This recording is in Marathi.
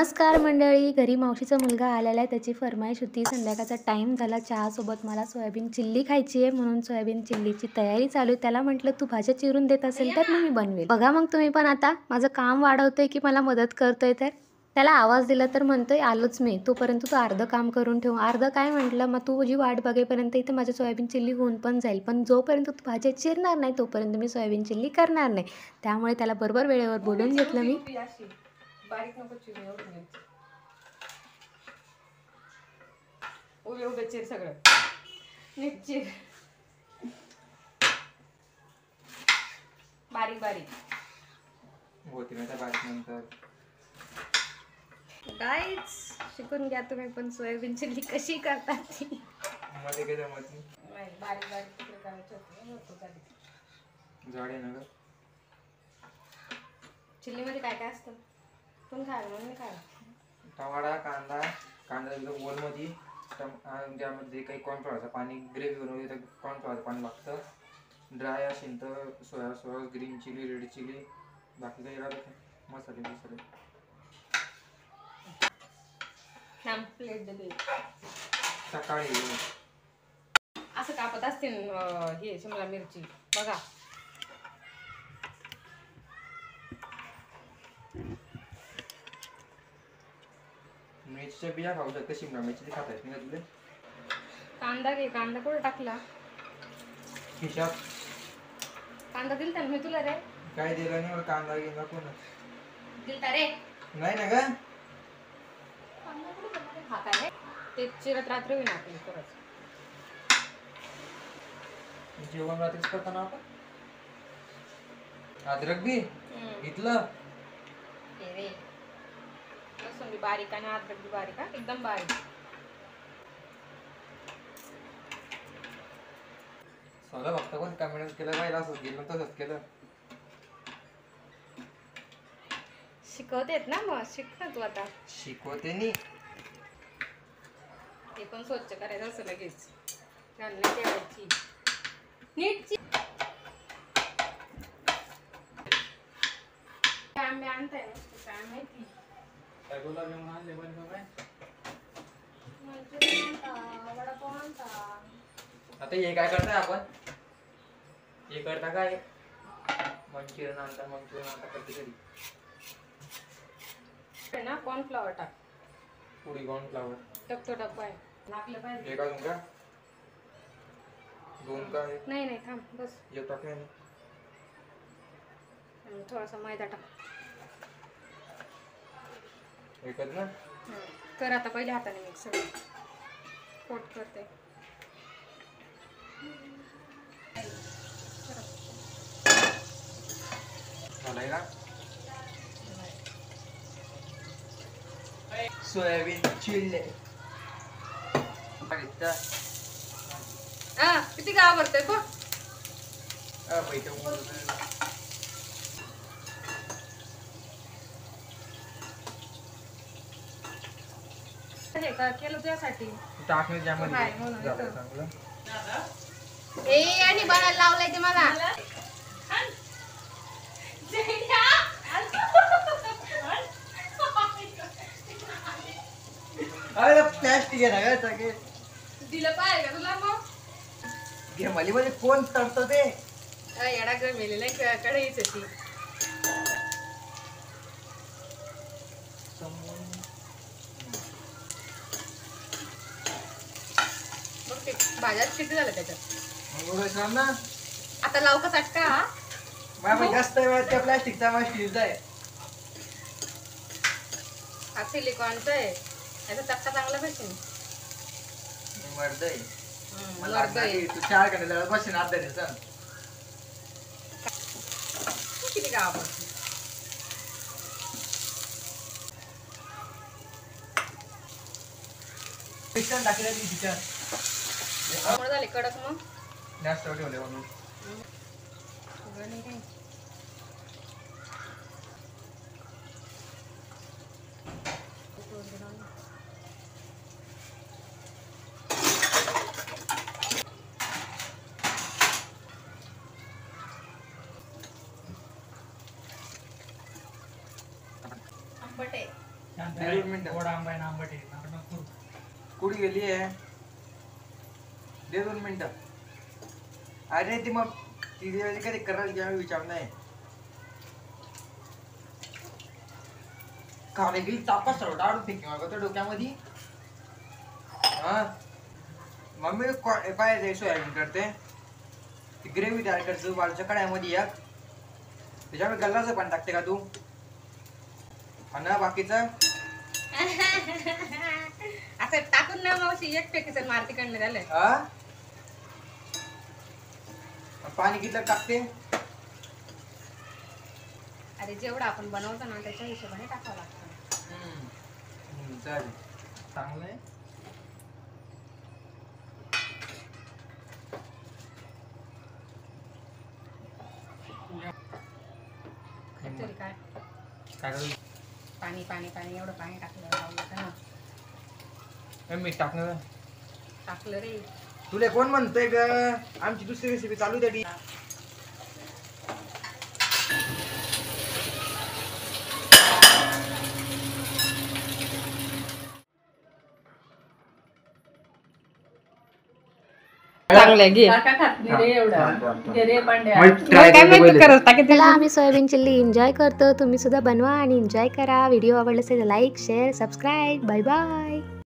नमस्कार मंडळी. घरी मावशीचा मुलगा आलेला आहे, त्याची फरमाईश होती. संध्याकाळचा टाईम झाला, चहासोबत मला सोयाबीन चिल्ली खायची आहे, म्हणून सोयाबीन चिल्लीची तयारी चालू आहे. त्याला म्हटलं तू भाज्या चिरून देत असेल तर मग मी बनवेल. बघा मग तुम्ही पण आता माझं काम वाढवतोय की मला मदत करतोय. तर त्याला आवाज दिला तर म्हणतोय आलोच मी. तोपर्यंत तू अर्धं काम करून ठेव. अर्धं काय म्हटलं, मग तू जी वाट बघेपर्यंत इथं माझ्या सोयाबीन चिल्ली होऊन पण जाईल. पण जोपर्यंत तू भाज्या चिरणार नाही तोपर्यंत मी सोयाबीन चिल्ली करणार नाही. त्यामुळे त्याला बरोबर वेळेवर बोलून घेतलं मी. बारीक नको चिरू, एवढं घ्यायचं. उभे उभे चिर, सगळं नीट चिर, बारीक बारीक होती ना त्या बारीक नंतर. गाईज शिकून घ्या तुम्ही पण सोयाबीन चिल्ली कशी करतात ती. मध्ये काय जमत नाही. बारीक बारीक तिकडे करायचं होतं झाली. जाड आहे ना ग. चिल्लीमध्ये काय काय असतं पण खायला म्हणून मी खायला. टमाटा, कांदा दिलं बोलमध्ये. त्यामध्ये काही कॉर्नफ्लॉवरचं पाणी, ग्रेव्ही बनवली तर कॉर्नफ्लॉवरचं पाणी लागतं. ड्राय असेल तर soya sauce, green chilli, red chilli, बाकी काही राहत मसाले. प्लेट दे. सकाळी असं कापत असतील हे शिमला मिरची बघा. मिरचीच्या बिया खाऊ शकते, शिमला मिरची खाता येत नाही का तुला? कांदा घे. कांदा कुठे टाकला? खिशात. कांदा दिलता ना मी तुला रे. काय दिलं नाही मला कांदा गेला कोण दिलता रे. नाही ना ग. खाता रे ते चिरत रात्री होईना आपली परत. जेवण रात्रीच करताना आपण अद्रक बी इथलं रे लसूण बी बारीक आणि अद्रक बी बारीक, हा एकदम बारीक. सगळं बघता कोण कमेंट केलं पाहिजे, असंच गेलं तसंच केलं. शिकवतेत ना, मग शिक ना तू आता. शिकवते नी. ते पण स्वच्छ करायचं असं लगेच घालणे ठेवायची नीटची. आंबे आणताय काय माहिती. काय बोला घेऊन आणले पण काय वडापाव आणता. आता हे काय करताय आपण? हे करता काय? मंचुरियन आणता करते कधी ना कॉर्नफ्लॉवर टाक. पुडी कॉर्नफ्लॉवर टकतो डब्बा आहे, लागलं पाहिजे. एक अजून का? दोन का? नाही नाही थांब बस. एक टाकले ना. थोडासा मैदा टाक. एकच ना. कर आता पहिले हाताने मिक्स सगळं कोट करते. झालंय का? Soybean chilli. किती गाव भरतोय बघ. हे का केलं तुझ्यासाठी टाकणे हाय ज्यामध्ये म्हणून झालं येतं. चांगलं. ए आणि बनायला लावलंय ते मला. अरे प्लास्टिक आहे ना ग सगळे. दिलं पाहिजे का तुला मग? घेमाली मध्ये कोण तडतं ते? येडा ग मेलेला कढईच ती. बघ ते भाज्यात किती झालं त्याच्यात. ना आता लाव का चटका. माझ्या जास्त वेळ त्या प्लास्टिकचा माझ्या स्टीलचा आहे. हा सिलिकॉनचा आहे. याचा चटका चांगला भेटेल. मर्द आहे. मला मर्द आहे. तू 4 घंटे बसून अभ्यास आहे. किती गाव पिस्टन टाकले ती तिच्या झाले कडक मग. जास्त ठेवले म्हणून. सगळं नाही काय. आंबट आहे. 2 मिनिटं गोड आंबा आहे ना आंबट आहे नारळ करू. कुठे गेली आहे? दे 2 मिनिटं. अरे ती मग ती कधी करायला घ्या विचार नाही. खाणे गेली चापा सरळ डाळून फेकी मग त्या डोक्यामध्ये. हा मम्मी काय सोयाबीन करते ती ग्रेव्ही तयार करते बाजूच्या कढ्यामध्ये एक त्याच्यामुळे गल्लाचं पाणी टाकते का तू आणि बाकीचं असं टाकून ना मावशी एक पेकीचं मारती कडनं झालं. हा पाणी किती टाकते? अरे जेवढं आपण बनवतो ना त्याच्या हिशोबाने टाकावं लागतं. चालेल चांगलं आहे. तरी काय काय पाणी पाणी पाणी एवढं पाणी टाकलं लावलं ना मीठ टाकणार टाकलं रे. तुला कोण म्हणतोय ग? आमची दुसरी रेसिपी चालू त्याची. चांगलं घे. चला आम्ही सोयाबीन चिल्ली एन्जॉय करतो. तुम्ही सुद्धा बनवा आणि एन्जॉय करा. व्हिडिओ आवडला असेल like share subscribe. Bye bye.